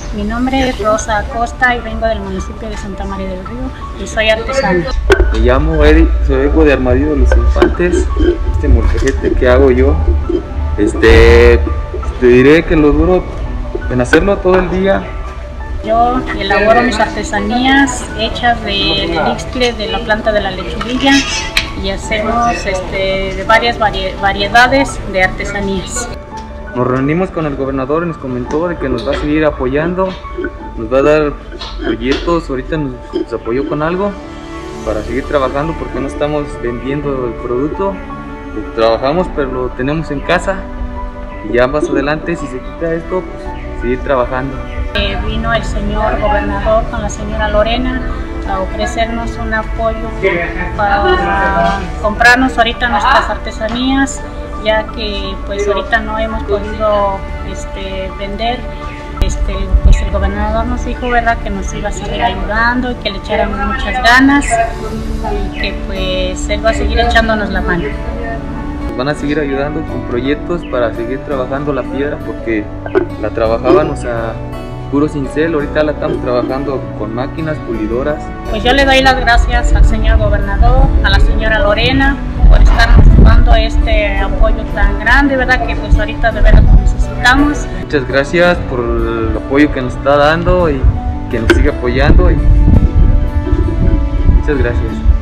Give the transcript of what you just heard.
Mi nombre es Rosa Acosta y vengo del municipio de Santa María del Río y soy artesana. Me llamo Eric, vengo de Armadillo de los Infantes. Este molcajete que hago yo, te diré que lo duro en hacerlo todo el día. Yo elaboro mis artesanías hechas del elixir de la planta de la lechuguilla y hacemos de varias variedades de artesanías. Nos reunimos con el gobernador y nos comentó de que nos va a seguir apoyando, nos va a dar proyectos, ahorita nos apoyó con algo para seguir trabajando porque no estamos vendiendo el producto, lo trabajamos pero lo tenemos en casa y ya más adelante si se quita esto, pues seguir trabajando. Vino el señor gobernador con la señora Lorena a ofrecernos un apoyo para comprarnos ahorita nuestras artesanías, ya que pues ahorita no hemos podido vender. Pues el gobernador nos dijo, ¿verdad?, que nos iba a seguir ayudando y que le echáramos muchas ganas y que pues él va a seguir echándonos la mano. Nos van a seguir ayudando con proyectos para seguir trabajando la piedra porque la trabajaban, puro cincel, ahorita la estamos trabajando con máquinas pulidoras. Pues yo le doy las gracias al señor gobernador, a la señora Lorena, por estarnos dando este apoyo tan grande, ¿verdad?, que pues ahorita de verdad lo necesitamos. Muchas gracias por el apoyo que nos está dando y que nos sigue apoyando. Muchas gracias.